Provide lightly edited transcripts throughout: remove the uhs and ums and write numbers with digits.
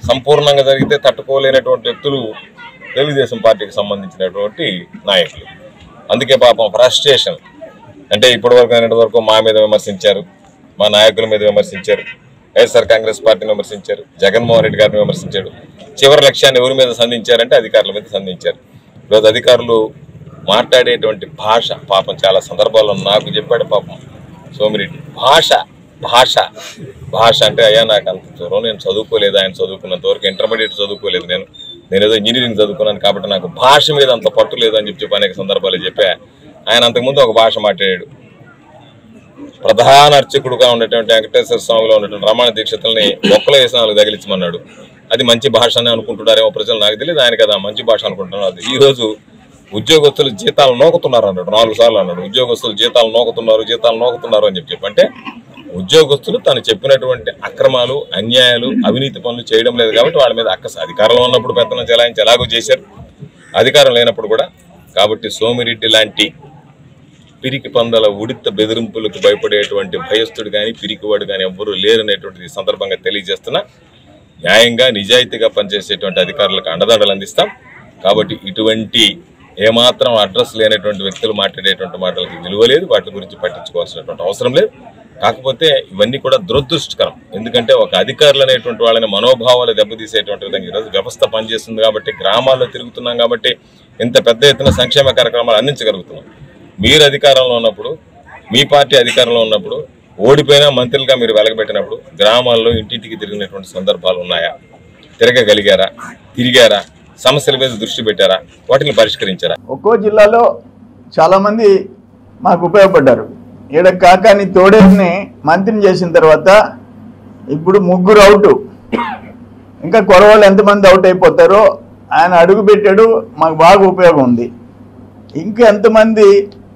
సంపూర్ణంగా జరిగితే తట్టుకోలేనటువంటి వ్యక్తులు తెలుగుదేశం పార్టీకి సంబంధించినటువంటి నాయకులు. అందుకే పాపం ఫ్రస్ట్రేషన్ అంటే ఇప్పటివరకు వరకు మా మీద విమర్శించారు, మా నాయకుల మీద విమర్శించారు, వైఎస్ఆర్ కాంగ్రెస్ పార్టీని విమర్శించారు, జగన్మోహన్ రెడ్డి గారిని విమర్శించాడు. చివరి లక్ష్యాన్ని ఎవరి మీద సంధించారంటే అధికారుల మీద సంధించారు. ఈరోజు అధికారులు మాట్లాడేటువంటి భాష పాపం చాలా సందర్భాల్లో నాకు చెప్పాడు పాపం సోమిరెడ్డి. భాష అంటే అయ్యా నాకు అంత దూరం నేను చదువుకోలేదు, ఆయన చదువుకున్నంత వరకు ఇంటర్మీడియట్ చదువుకోలేదు, నేను ఏదో ఇంజనీరింగ్ చదువుకున్నాను కాబట్టి నాకు భాష మీద అంత పట్టు లేదు అని చెప్పి అనేక సందర్భాలు చెప్పా. ఆయన అంతకుముందు ఒక భాష మాట్లాడాడు. ప్రధాన అర్చకుడుగా ఉన్నటువంటి వెంకటేశ్వర స్వామిలో ఉన్నటువంటి రమణ దీక్షితుల్ని ఒక్కలో వేసిన వాళ్ళకి తగిలించమన్నాడు. అది మంచి భాష అని అనుకుంటున్నారేమో ప్రజలు, నాకు తెలియదు, ఆయన కదా మంచి భాష అనుకుంటున్నారు. అది ఈరోజు ఉద్యోగస్తులు జీతాలు నోకుతున్నారు అన్నాడు, 4 సార్లు అన్నాడు. ఉద్యోగస్తులు జీతాలు నోకుతున్నారు అని చెప్పి అంటే ఉద్యోగస్తులు తను చెప్పినటువంటి అక్రమాలు, అన్యాయాలు, అవినీతి పనులు చేయడం లేదు కాబట్టి వాళ్ళ మీద అధికారంలో ఉన్నప్పుడు పెత్తనం చెలాయించి ఎలాగో చేశారు, అధికారం లేనప్పుడు కూడా. కాబట్టి సోమిరెడ్డి లాంటి పిరికి పందల ఉడిత బెదిరింపులకు భయపడేటువంటి భయస్థుడు కానీ పిరికివాడు కానీ ఎవ్వరూ లేరనేటువంటిది సందర్భంగా తెలియజేస్తున్నా. న్యాయంగా నిజాయితీగా పనిచేసేటువంటి అధికారులకు అండదండలు అందిస్తాం. కాబట్టి ఇటువంటి ఏమాత్రం అడ్రస్ లేనటువంటి వ్యక్తులు మాట్లాడేటువంటి మాటలకి విలువ లేదు, వాటి గురించి పట్టించుకోవాల్సినటువంటి అవసరం లేదు. కాకపోతే ఇవన్నీ కూడా దురదృష్టకరం. ఎందుకంటే ఒక అధికారులు అనేటువంటి వాళ్ళని మనోభావాలు దెబ్బతీసేటువంటి విధంగా ఈరోజు వ్యవస్థ పనిచేస్తుంది కాబట్టి, గ్రామాల్లో తిరుగుతున్నాం కాబట్టి ఇంత పెద్ద ఎత్తున సంక్షేమ కార్యక్రమాలు అందించగలుగుతున్నాం. మీరు అధికారంలో ఉన్నప్పుడు, మీ పార్టీ అధికారంలో ఉన్నప్పుడు, ఓడిపోయినా మంత్రులుగా మీరు వెలగబెట్టినప్పుడు గ్రామాల్లో ఇంటింటికి తిరిగినటువంటి సందర్భాలు ఉన్నాయా? తిరిగారా? సమస్యల మీద దృష్టి పెట్టారా? వాటిని పరిష్కరించారా? ఒక్కో జిల్లాలో చాలా మంది మాకు ఉపయోగపడ్డారు. ఈడ కాకాని తోడేని మంత్రిని చేసిన తర్వాత ఇప్పుడు 3 అవుట్, ఇంకా కొరవాళ్ళు ఎంతమంది అవుట్ అయిపోతారో ఆయన అడుగు పెట్టాడు, మాకు బాగా ఉపయోగం ఉంది. ఇంకా ఎంతమంది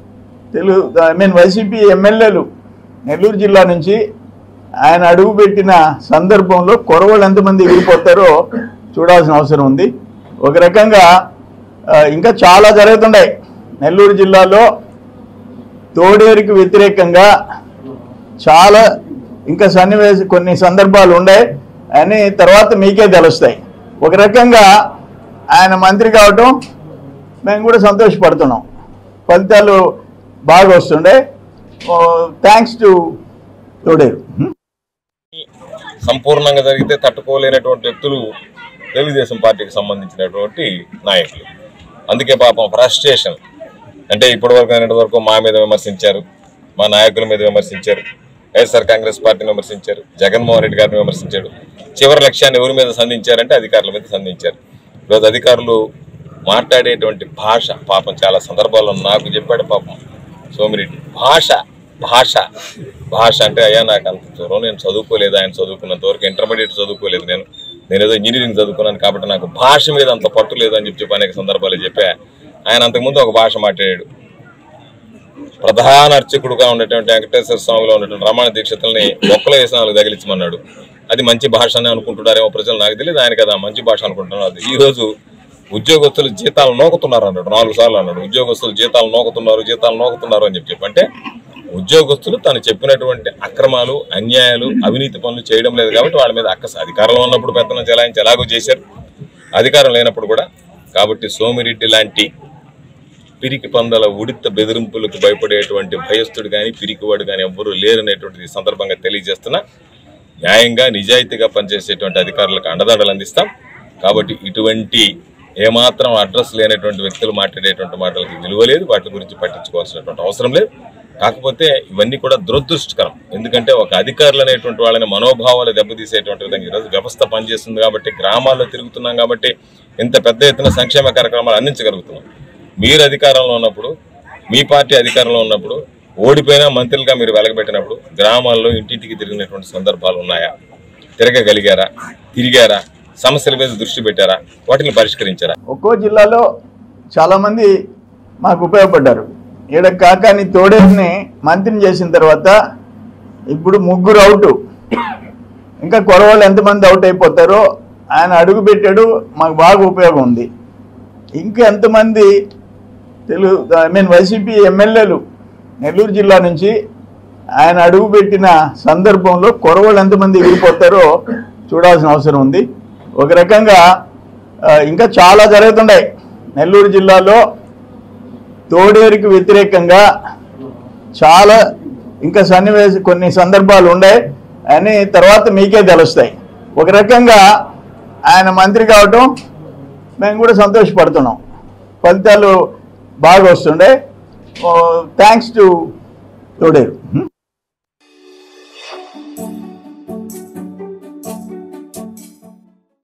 వైసీపీ ఎమ్మెల్యేలు నెల్లూరు జిల్లా నుంచి ఆయన అడుగు పెట్టిన సందర్భంలో కొరవాళ్ళు ఎంతమంది ఎగిరిపోతారో చూడాల్సిన అవసరం ఉంది. ఒక రకంగా ఇంకా చాలా జరుగుతున్నాయి నెల్లూరు జిల్లాలో. తోడేరుకి వ్యతిరేకంగా చాలా ఇంకా కొన్ని సందర్భాలు ఉన్నాయి అని తర్వాత మీకే తెలుస్తాయి. ఒక రకంగా ఆయన మంత్రి కావటం మేము కూడా సంతోషపడుతున్నాం, ఫలితాలు బాగా వస్తుండే. Thanks to Thoderu. సంపూర్ణంగా జరిగితే తట్టుకోలేనటువంటి వ్యక్తులు తెలుగుదేశం పార్టీకి సంబంధించినటువంటి నాయకులు. అందుకే పాపం ఫ్రస్ట్రేషన్ అంటే ఇప్పటివరకు మా మీద విమర్శించారు, మా నాయకుల మీద విమర్శించారు, వైఎస్ఆర్ కాంగ్రెస్ పార్టీని విమర్శించారు, జగన్మోహన్ రెడ్డి గారిని విమర్శించాడు. చివరి లక్ష్యాన్ని ఎవరి మీద సంధించారంటే అధికారుల మీద సంధించారు. ఈరోజు అధికారులు మాట్లాడేటువంటి భాష పాపం చాలా సందర్భాల్లో నాకు చెప్పాడు పాపం సోమిరెడ్డి. భాష అంటే అయ్యా నాకు అంత దూరం నేను చదువుకోలేదు, ఆయన చదువుకున్నంత వరకు ఇంటర్మీడియట్ చదువుకోలేదు, నేను ఏదో ఇంజనీరింగ్ చదువుకున్నాను కాబట్టి నాకు భాష మీద అంత పట్టు లేదు అని చెప్పి అనేక సందర్భాలు చెప్పా. ఆయన అంతకుముందు ఒక భాష మాట్లాడాడు. ప్రధాన అర్చకుడుగా ఉన్నటువంటి వెంకటేశ్వర స్వామిలో ఉన్నటువంటి రమణ దీక్షితుల్ని ఒక్కలో వేసిన వాళ్ళకి తగిలించమన్నాడు. అది మంచి భాష అని అనుకుంటున్నారేమో ప్రజలు, నాకు తెలియదు, ఆయన కదా మంచి భాష అనుకుంటున్నారు. అది ఈరోజు ఉద్యోగస్తులు జీతాలు నోకుతున్నారు అన్నాడు, 4 సార్లు అన్నాడు. ఉద్యోగస్తులు జీతాలు నోకుతున్నారు అని చెప్పి అంటే ఉద్యోగస్తులు తను చెప్పినటువంటి అక్రమాలు, అన్యాయాలు, అవినీతి పనులు చేయడం లేదు కాబట్టి వాళ్ళ మీద అధికారంలో ఉన్నప్పుడు పెత్తనం చెలాయించి ఎలాగో చేశారు, అధికారం లేనప్పుడు కూడా. కాబట్టి సోమిరెడ్డి లాంటి పిరికి పందల ఉడిత బెదిరింపులకు భయపడేటువంటి భయస్థుడు కానీ పిరికివాడు కానీ ఎవ్వరూ లేరనేటువంటిది సందర్భంగా తెలియజేస్తున్నా. న్యాయంగా నిజాయితీగా పనిచేసేటువంటి అధికారులకు అండదండలు అందిస్తాం. కాబట్టి ఇటువంటి ఏమాత్రం అడ్రస్ లేనటువంటి వ్యక్తులు మాట్లాడేటువంటి మాటలకి విలువ లేదు, వాటి గురించి పట్టించుకోవాల్సినటువంటి అవసరం లేదు. కాకపోతే ఇవన్నీ కూడా దురదృష్టకరం. ఎందుకంటే ఒక అధికారులు అనేటువంటి వాళ్ళని మనోభావాలు దెబ్బతీసేటువంటి విధంగా ఈరోజు వ్యవస్థ పనిచేస్తుంది కాబట్టి, గ్రామాల్లో తిరుగుతున్నాం కాబట్టి ఇంత పెద్ద ఎత్తున సంక్షేమ కార్యక్రమాలు అందించగలుగుతున్నాం. మీరు అధికారంలో ఉన్నప్పుడు, మీ పార్టీ అధికారంలో ఉన్నప్పుడు, ఓడిపోయినా మంత్రులుగా మీరు వెలగబెట్టినప్పుడు గ్రామాల్లో ఇంటింటికి తిరిగినటువంటి సందర్భాలు ఉన్నాయా? తిరిగారా? సమస్యల మీద దృష్టి పెట్టారా? వాటిని పరిష్కరించారా? ఒక్కో జిల్లాలో చాలా మంది మాకు ఉపయోగపడ్డారు. ఈడ కాకాని తోడేని మంత్రిని చేసిన తర్వాత ఇప్పుడు 3 అవుట్, ఇంకా కొరవాళ్ళు ఎంతమంది అవుట్ అయిపోతారో ఆయన అడుగు పెట్టాడు, మాకు బాగా ఉపయోగం ఉంది. ఇంకా ఎంతమంది వైసీపీ ఎమ్మెల్యేలు నెల్లూరు జిల్లా నుంచి ఆయన అడుగు పెట్టిన సందర్భంలో కొరవాళ్ళు ఎంతమంది ఎగిరిపోతారో చూడాల్సిన అవసరం ఉంది. ఒక రకంగా ఇంకా చాలా జరుగుతుంటాయి. నెల్లూరు జిల్లాలో తోడేరుకి వ్యతిరేకంగా చాలా ఇంకా కొన్ని సందర్భాలు ఉన్నాయి అని తర్వాత మీకే తెలుస్తాయి. ఒక రకంగా ఆయన మంత్రి కావటం మేము కూడా సంతోషపడుతున్నాం. ఫలితాలు బాగా వస్తుండే. Thanks to Toderu.